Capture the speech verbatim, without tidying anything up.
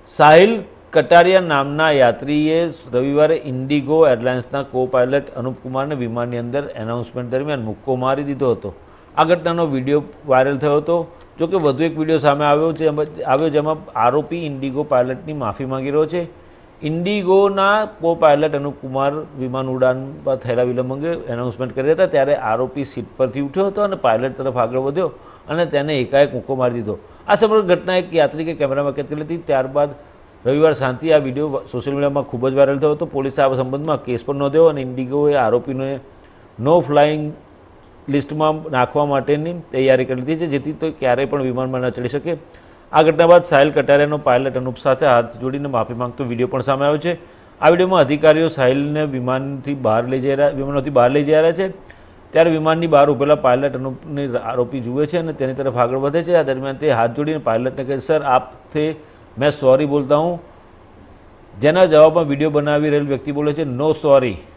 સાહિલ કટારિયા નામના યાત્રીએ રવિવારે ઇન્ડિગો એરલાઇન્સના કો પાયલટ અનુપકુમારને વિમાનની અંદર એનાઉન્સમેન્ટ દરમિયાન મુક્કો મારી દીધો હતો. આ ઘટનાનો વિડીયો વાયરલ થયો હતો. જો કે વધુ એક વિડીયો સામે આવ્યો છે આવ્યો જેમાં આરોપી ઇન્ડિગો પાયલટની માફી માંગી રહ્યો છે. ઇન્ડિગોના કો પાયલટ અનુપકુમાર વિમાન ઉડાન પર થયેલા વિલંબ અંગે એનાઉન્સમેન્ટ કરી હતા ત્યારે આરોપી સીટ પરથી ઉઠ્યો હતો અને પાયલટ તરફ આગળ વધ્યો અને તેને એકાએક મુક્કો મારી દીધો. આ સમગ્ર ઘટના એક યાત્રિકે કેમેરામાં કેદ કરી હતી. ત્યારબાદ રવિવાર સાંજથી આ વિડીયો સોશિયલ મીડિયામાં ખૂબ જ વાયરલ થયો હતો. પોલીસે આ સંબંધમાં કેસ પણ નોંધ્યો અને ઇન્ડિગોએ આરોપીને નો ફ્લાઇંગ લિસ્ટમાં નાખવા માટેની તૈયારી કરી લીધી છે, જેથી તો ક્યારેય પણ વિમાનમાં ન ચડી શકે. આ ઘટના બાદ સાહિલ કટારિયાનો પાયલટ અનુપ સાથે હાથ જોડીને માફી માંગતો વિડીયો પણ સામે આવ્યો છે. આ વિડીયોમાં અધિકારીઓ સાહિલને વિમાનથી બહાર લઈ જઈ રહ્યા વિમાનોથી બહાર લઈ જઈ રહ્યા છે ત્યારે વિમાનની બહાર ઉભેલા પાયલટ અનુપને આરોપી જુએ છે અને તેની તરફ આગળ વધે છે. આ દરમિયાન તે હાથ જોડીને પાયલટને કહે, સર આપથી मैं सॉरी बोलता हूँ, જેના જવાબમાં વિડીયો બનાવી રહેલ વ્યક્તિ બોલે છે, નો સોરી.